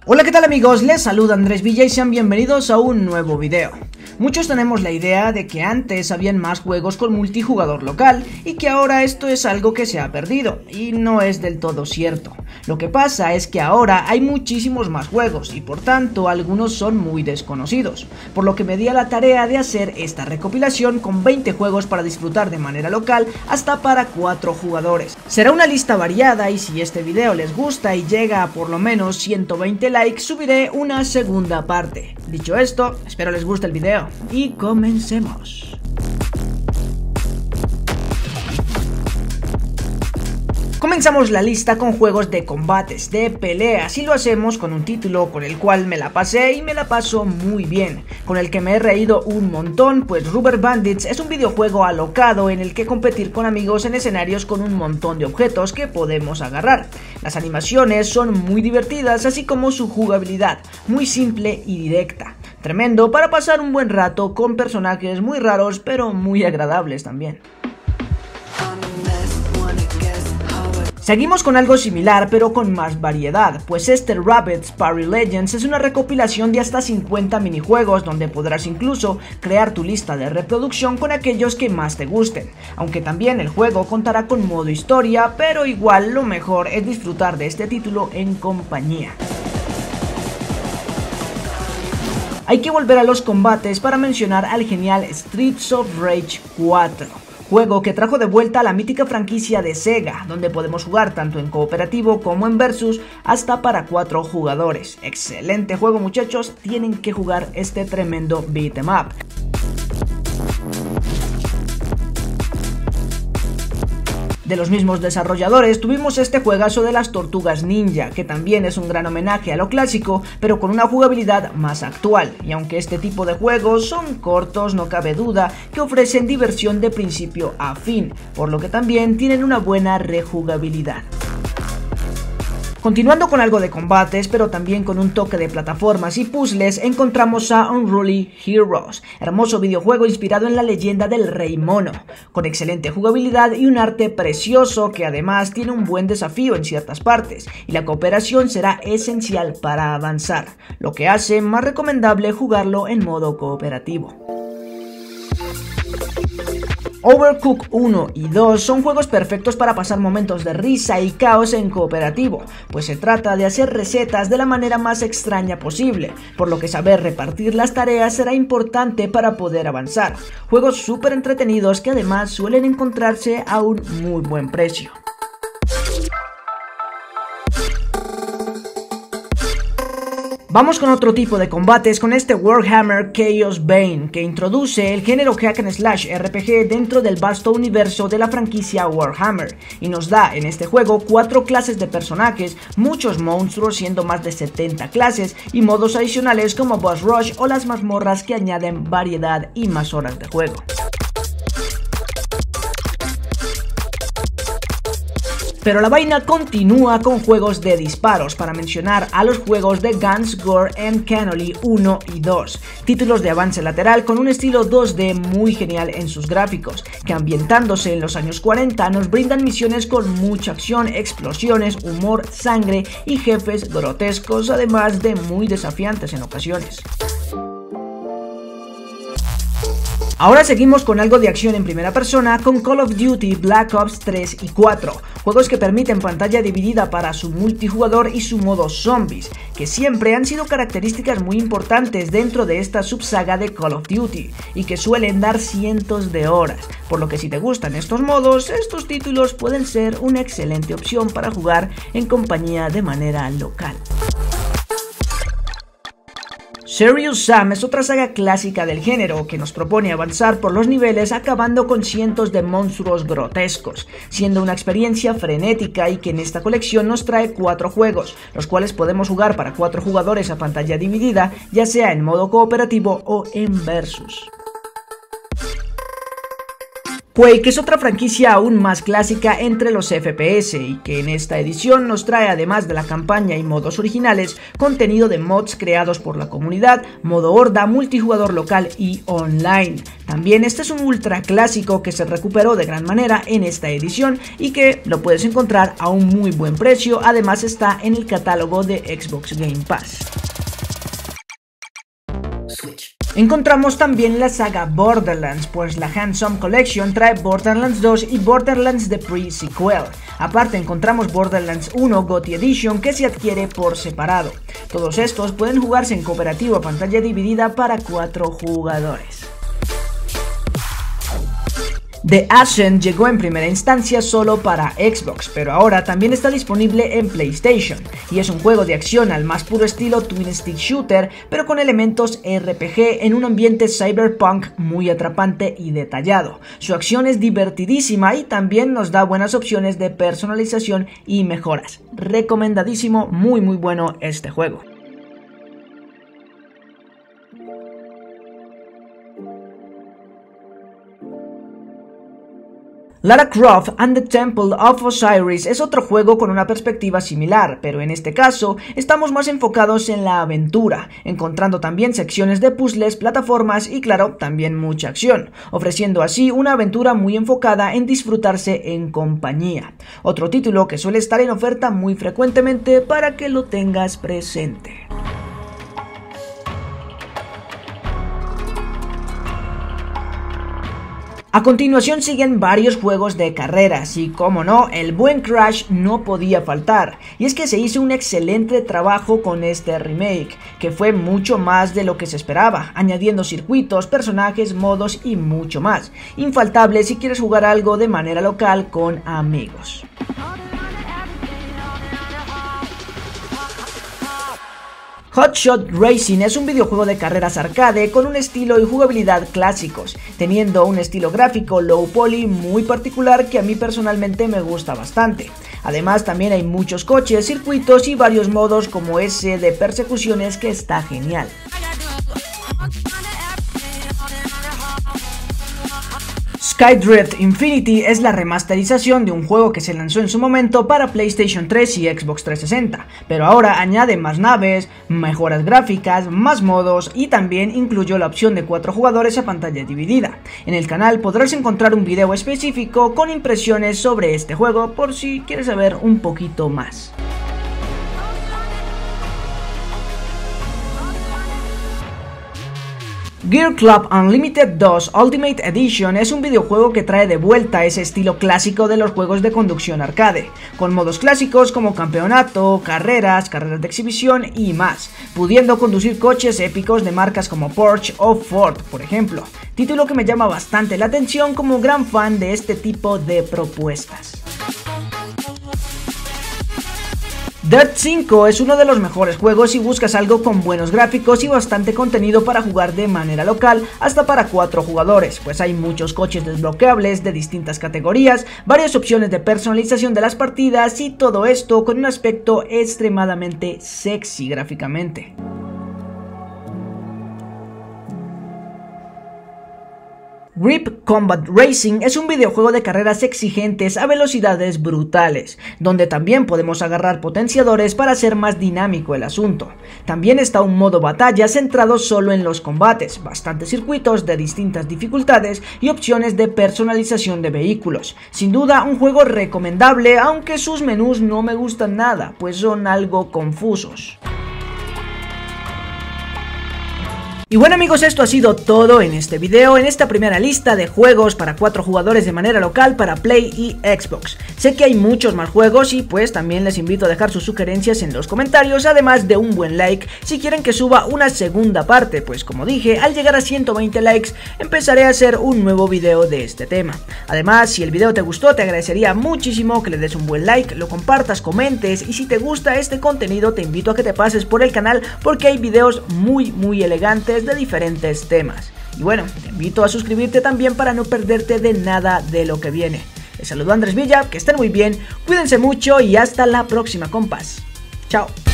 Hola, ¿qué tal amigos? Les saluda Andrés Villa y sean bienvenidos a un nuevo video. Muchos tenemos la idea de que antes habían más juegos con multijugador local y que ahora esto es algo que se ha perdido, y no es del todo cierto. Lo que pasa es que ahora hay muchísimos más juegos y por tanto algunos son muy desconocidos, por lo que me di a la tarea de hacer esta recopilación con 20 juegos para disfrutar de manera local hasta para 4 jugadores. Será una lista variada y si este video les gusta y llega a por lo menos 120 likes, subiré una segunda parte. Dicho esto, espero les guste el video y comencemos. Comenzamos la lista con juegos de combates, de peleas, y lo hacemos con un título con el cual me la pasé y me la paso muy bien, con el que me he reído un montón, pues Rubber Bandits es un videojuego alocado en el que competir con amigos en escenarios con un montón de objetos que podemos agarrar. Las animaciones son muy divertidas, así como su jugabilidad, muy simple y directa. Tremendo para pasar un buen rato con personajes muy raros pero muy agradables también. Seguimos con algo similar pero con más variedad, pues este Rabbids Party Legends es una recopilación de hasta 50 minijuegos donde podrás incluso crear tu lista de reproducción con aquellos que más te gusten, aunque también el juego contará con modo historia, pero igual lo mejor es disfrutar de este título en compañía. Hay que volver a los combates para mencionar al genial Streets of Rage 4. Juego que trajo de vuelta a la mítica franquicia de Sega, donde podemos jugar tanto en cooperativo como en versus hasta para 4 jugadores. Excelente juego muchachos, tienen que jugar este tremendo beat 'em up. De los mismos desarrolladores tuvimos este juegazo de las Tortugas Ninja, que también es un gran homenaje a lo clásico, pero con una jugabilidad más actual, y aunque este tipo de juegos son cortos, no cabe duda que ofrecen diversión de principio a fin, por lo que también tienen una buena rejugabilidad. Continuando con algo de combates, pero también con un toque de plataformas y puzzles, encontramos a Unruly Heroes, hermoso videojuego inspirado en la leyenda del Rey Mono, con excelente jugabilidad y un arte precioso que además tiene un buen desafío en ciertas partes, y la cooperación será esencial para avanzar, lo que hace más recomendable jugarlo en modo cooperativo. Overcooked 1 y 2 son juegos perfectos para pasar momentos de risa y caos en cooperativo, pues se trata de hacer recetas de la manera más extraña posible, por lo que saber repartir las tareas será importante para poder avanzar. Juegos súper entretenidos que además suelen encontrarse a un muy buen precio. Vamos con otro tipo de combates con este Warhammer Chaos Bane, que introduce el género Hack and Slash RPG dentro del vasto universo de la franquicia Warhammer, y nos da en este juego 4 clases de personajes, muchos monstruos siendo más de 70 clases, y modos adicionales como Boss Rush o las mazmorras que añaden variedad y más horas de juego. Pero la vaina continúa con juegos de disparos, para mencionar a los juegos de Guns, Gore and Cannoli 1 y 2, títulos de avance lateral con un estilo 2D muy genial en sus gráficos, que ambientándose en los años 40 nos brindan misiones con mucha acción, explosiones, humor, sangre y jefes grotescos, además de muy desafiantes en ocasiones. Ahora seguimos con algo de acción en primera persona con Call of Duty Black Ops 3 y 4, juegos que permiten pantalla dividida para su multijugador y su modo zombies, que siempre han sido características muy importantes dentro de esta subsaga de Call of Duty, y que suelen dar cientos de horas, por lo que si te gustan estos modos, estos títulos pueden ser una excelente opción para jugar en compañía de manera local. Serious Sam es otra saga clásica del género que nos propone avanzar por los niveles acabando con cientos de monstruos grotescos, siendo una experiencia frenética, y que en esta colección nos trae 4 juegos, los cuales podemos jugar para 4 jugadores a pantalla dividida, ya sea en modo cooperativo o en versus. Quake es otra franquicia aún más clásica entre los FPS y que en esta edición nos trae, además de la campaña y modos originales, contenido de mods creados por la comunidad, modo horda, multijugador local y online. También este es un ultra clásico que se recuperó de gran manera en esta edición y que lo puedes encontrar a un muy buen precio, además está en el catálogo de Xbox Game Pass. Encontramos también la saga Borderlands, pues la Handsome Collection trae Borderlands 2 y Borderlands The Pre-Sequel. Aparte encontramos Borderlands 1 GOTY Edition que se adquiere por separado. Todos estos pueden jugarse en cooperativo a pantalla dividida para 4 jugadores. The Ascent llegó en primera instancia solo para Xbox, pero ahora también está disponible en PlayStation, y es un juego de acción al más puro estilo Twin Stick Shooter, pero con elementos RPG en un ambiente cyberpunk muy atrapante y detallado. Su acción es divertidísima y también nos da buenas opciones de personalización y mejoras. Recomendadísimo, muy bueno este juego. Lara Croft and the Temple of Osiris es otro juego con una perspectiva similar, pero en este caso estamos más enfocados en la aventura, encontrando también secciones de puzzles, plataformas y claro, también mucha acción, ofreciendo así una aventura muy enfocada en disfrutarse en compañía. Otro título que suele estar en oferta muy frecuentemente para que lo tengas presente. A continuación siguen varios juegos de carreras y, como no, el buen Crash no podía faltar, y es que se hizo un excelente trabajo con este remake, que fue mucho más de lo que se esperaba, añadiendo circuitos, personajes, modos y mucho más, infaltable si quieres jugar algo de manera local con amigos. Hot Shot Racing es un videojuego de carreras arcade con un estilo y jugabilidad clásicos, teniendo un estilo gráfico low poly muy particular que a mí personalmente me gusta bastante. Además también hay muchos coches, circuitos y varios modos como ese de persecuciones que está genial. Skydrift Infinity es la remasterización de un juego que se lanzó en su momento para PlayStation 3 y Xbox 360, pero ahora añade más naves, mejoras gráficas, más modos y también incluyó la opción de 4 jugadores a pantalla dividida. En el canal podrás encontrar un video específico con impresiones sobre este juego por si quieres saber un poquito más. Gear Club Unlimited 2 Ultimate Edition es un videojuego que trae de vuelta ese estilo clásico de los juegos de conducción arcade, con modos clásicos como campeonato, carreras de exhibición y más, pudiendo conducir coches épicos de marcas como Porsche o Ford, por ejemplo, título que me llama bastante la atención como gran fan de este tipo de propuestas. Dirt 5 es uno de los mejores juegos si buscas algo con buenos gráficos y bastante contenido para jugar de manera local hasta para 4 jugadores, pues hay muchos coches desbloqueables de distintas categorías, varias opciones de personalización de las partidas y todo esto con un aspecto extremadamente sexy gráficamente. Grip Combat Racing es un videojuego de carreras exigentes a velocidades brutales, donde también podemos agarrar potenciadores para hacer más dinámico el asunto. También está un modo batalla centrado solo en los combates, bastantes circuitos de distintas dificultades y opciones de personalización de vehículos. Sin duda un juego recomendable, aunque sus menús no me gustan nada, pues son algo confusos. Y bueno amigos, esto ha sido todo en este video, en esta primera lista de juegos para 4 jugadores de manera local para Play y Xbox. Sé que hay muchos más juegos y pues también les invito a dejar sus sugerencias en los comentarios, además de un buen like si quieren que suba una segunda parte, pues como dije, al llegar a 120 likes empezaré a hacer un nuevo video de este tema. Además, si el video te gustó, te agradecería muchísimo que le des un buen like, lo compartas, comentes y si te gusta este contenido te invito a que te pases por el canal porque hay videos muy elegantes de diferentes temas. Y bueno, te invito a suscribirte también para no perderte de nada de lo que viene. Les saludo Andrés Villa, que estén muy bien, cuídense mucho y hasta la próxima, compas. Chao.